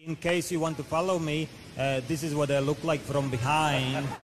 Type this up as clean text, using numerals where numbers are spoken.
In case you want to follow me, this is what I look like from behind.